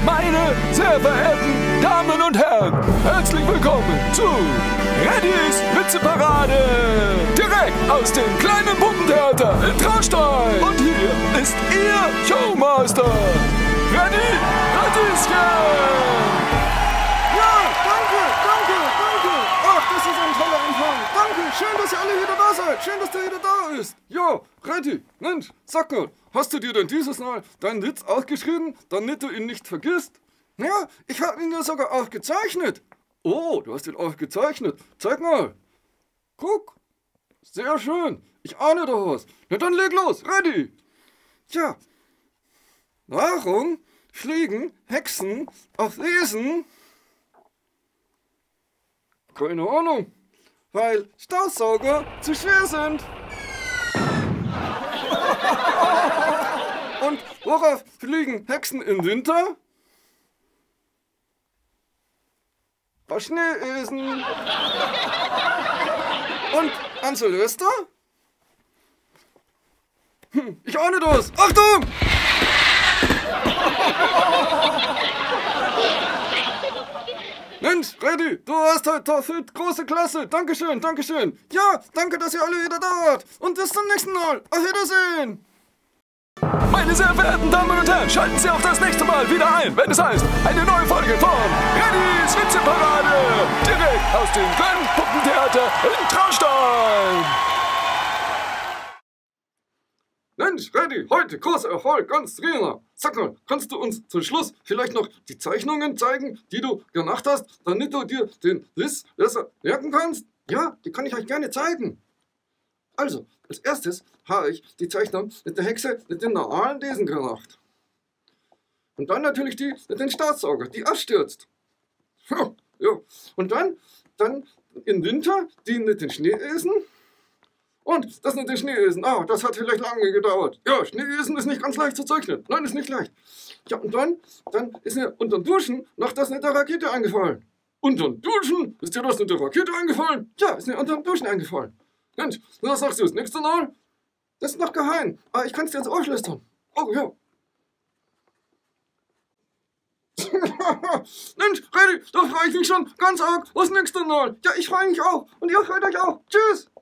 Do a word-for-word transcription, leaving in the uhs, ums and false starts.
Meine sehr verehrten Damen und Herren, herzlich willkommen zu Reddys Witzeparade! Direkt aus dem kleinen Puppentheater in Traunstein! Und hier ist Ihr Showmaster, Reddy Radieschen! Ja, danke, danke, danke! Ach, das ist ein toller Empfang! Danke, schön, dass ihr alle wieder da seid! Schön, dass der wieder da ist! Ja, Reddy, Mensch, sag mal, hast du dir denn dieses Mal deinen Witz aufgeschrieben, damit du ihn nicht vergisst? Ja, ich habe ihn ja sogar aufgezeichnet. Oh, du hast ihn aufgezeichnet. Zeig mal. Guck. Sehr schön. Ich ahne doch was. Na dann leg los. Ready. Tja. Warum fliegen Hexen auf Wesen? Keine Ahnung. Weil Staubsauger zu schwer sind. Und worauf fliegen Hexen im Winter? Auf Schneeösen. Und an Silvester? Hm, ich ahne das. Achtung! Mensch, Reddy, du hast heute fit, große Klasse. Dankeschön, Dankeschön. Ja, danke, dass ihr alle wieder da wart. Und bis zum nächsten Mal. Auf Wiedersehen. Meine sehr verehrten Damen und Herren, schalten Sie auch das nächste Mal wieder ein, wenn es heißt, eine neue Folge von Reddys Witzeparade, direkt aus dem kleinen Puppentheater in Traunstein. Mensch, Reddy, heute großer Erfolg, ganz Trainer. Sag mal, kannst du uns zum Schluss vielleicht noch die Zeichnungen zeigen, die du gemacht hast, damit du dir den Witz besser merken kannst? Ja, die kann ich euch gerne zeigen. Also, als erstes habe ich die Zeichnung mit der Hexe mit dem normalen Lesen gemacht. Und dann natürlich die mit dem Staubsauger, die abstürzt. Ja. Und dann, dann im Winter die mit den Schneeösen. Und das mit den Schneeösen, ah, das hat vielleicht lange gedauert. Ja, Schneeösen ist nicht ganz leicht zu zeichnen. Nein, ist nicht leicht. Ja, und dann, dann ist mir unter dem Duschen noch das mit der Rakete eingefallen. Unter dem Duschen? Ist dir das mit der Rakete eingefallen? Ja, ist mir unter dem Duschen eingefallen. Mensch, was sagst du das nächste Mal? Das ist noch geheim, aber ich kann es dir ins Ohr flüstern. Oh ja. Mensch, Reddy, da freue ich mich schon ganz arg aufs nächste Mal. Ja, ich freue mich auch. Und ihr freut euch auch. Tschüss.